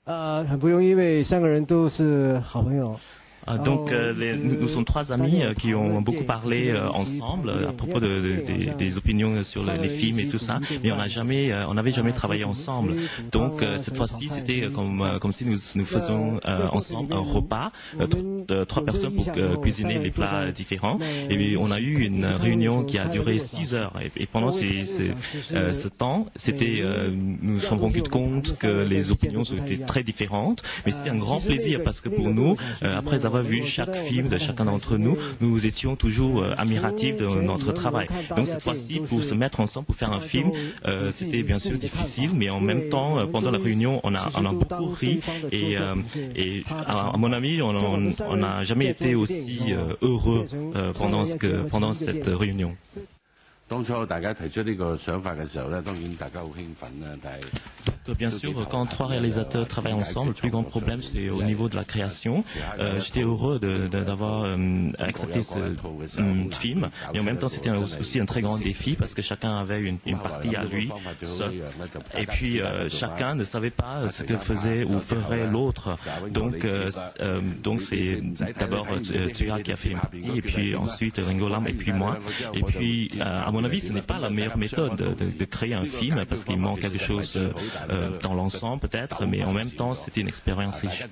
很不容易，因为三个人都是好朋友。 Donc nous sommes trois amis qui ont beaucoup parlé ensemble à propos des opinions sur les films et tout ça, mais on n'avait jamais travaillé ensemble. Donc cette fois-ci c'était comme si nous faisons ensemble un repas, trois personnes pour cuisiner les plats différents. Et on a eu une réunion qui a duré 6 heures. Et pendant ce temps, nous nous sommes rendus compte que les opinions étaient très différentes, mais c'était un grand plaisir parce que pour nous, après avoir vu chaque film de chacun d'entre nous, nous étions toujours admiratifs de notre travail. Donc cette fois-ci, pour se mettre ensemble pour faire un film, c'était bien sûr difficile, mais en même temps, pendant la réunion, on a beaucoup ri et à mon avis, on n'a jamais été aussi heureux pendant cette réunion. 當初大家提出呢個想法嘅時候咧，當然大家好興奮啦，但係 bien sûr, quand trois réalisateurs travaillent ensemble, le plus grand problème c'est au niveau de la création. J'étais heureux d'avoir accepté ce film, mais en même temps c'était aussi un très grand défi parce que chacun avait une partie à lui seul. Et puis chacun ne savait pas ce que faisait ou ferait l'autre. Donc c'est d'abord Tsuya qui a fait une partie, et puis ensuite Ringo Lam, et puis moi. Et puis à mon avis, ce n'est pas la meilleure méthode de créer un film parce qu'il manque quelque chose dans l'ensemble peut-être, mais en même temps c'était une expérience riche.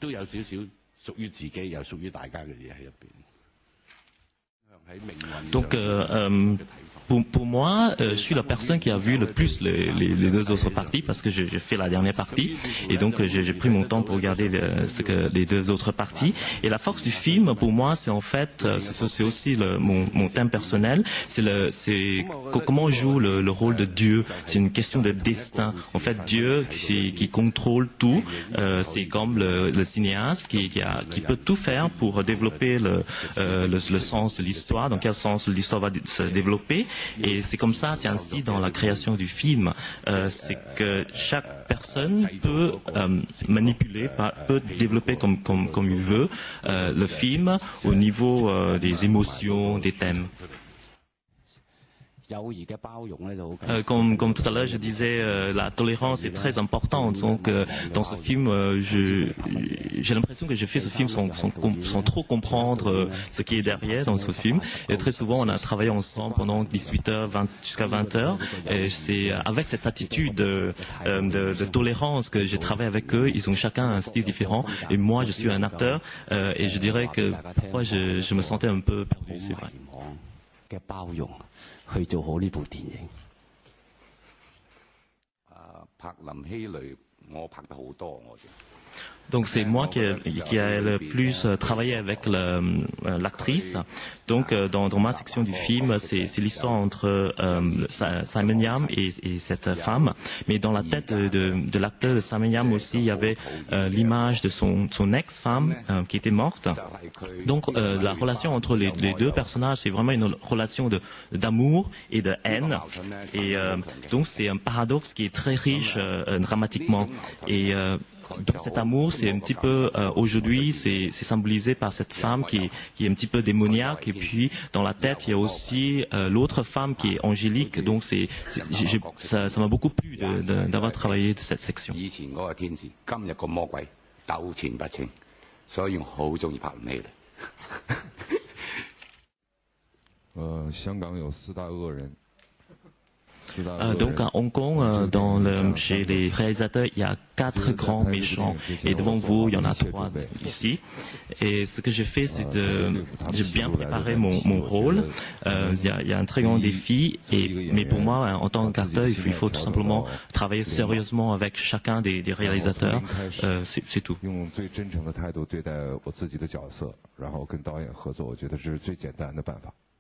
Donc pour moi, je suis la personne qui a vu le plus les deux autres parties parce que j'ai fait la dernière partie et donc j'ai pris mon temps pour regarder les deux autres parties. Et la force du film, pour moi, c'est en fait, c'est aussi mon thème personnel, c'est comment on joue le rôle de Dieu. C'est une question de destin. En fait, Dieu qui contrôle tout, c'est comme le cinéaste qui peut tout faire pour développer le sens de l'histoire, dans quel sens l'histoire va se développer. Et c'est comme ça, c'est ainsi dans la création du film, c'est que chaque personne peut manipuler, peut développer comme il veut le film au niveau des émotions, des thèmes. Comme tout à l'heure, je disais, la tolérance est très importante. Donc, dans ce film, j'ai l'impression que j'ai fait ce film sans trop comprendre ce qui est derrière dans ce film. Et très souvent, on a travaillé ensemble pendant 18h jusqu'à 20h. Et c'est avec cette attitude de tolérance que j'ai travaillé avec eux. Ils ont chacun un style différent. Et moi, je suis un acteur. Et je dirais que parfois, je me sentais un peu perdu, c'est vrai. 去做好呢部電影。拍林熙蕾，我拍得好多我哋。 Donc c'est moi qui ai le plus travaillé avec l'actrice. Donc dans ma section du film, c'est l'histoire entre Simon Yam et cette femme. Mais dans la tête de l'acteur de Simon Yam aussi, il y avait l'image de son ex-femme qui était morte. Donc la relation entre les deux personnages, c'est vraiment une relation d'amour et de haine. Et donc c'est un paradoxe qui est très riche dramatiquement. Et donc cet amour, c'est un petit peu, aujourd'hui, c'est symbolisé par cette femme qui est un petit peu démoniaque, et puis dans la tête, il y a aussi l'autre femme qui est angélique, donc ça m'a beaucoup plu d'avoir travaillé de cette section. 以前嗰個天使，今日個魔鬼糾纏不清，所以我好中意拍林熙蕾。 香港有4大惡人。 Donc à Hong Kong, chez les réalisateurs, il y a 4 grands méchants. Et devant vous, il y en a 3 ici. Et ce que j'ai fait, c'est j'ai bien préparé mon rôle. Il y a un très grand défi. Mais pour moi, en tant qu'acteur, il faut tout simplement travailler sérieusement avec chacun des réalisateurs. C'est tout. 用最真诚的态度对待我自己的角色，然后跟导演合作，我觉得这是最简单的办法。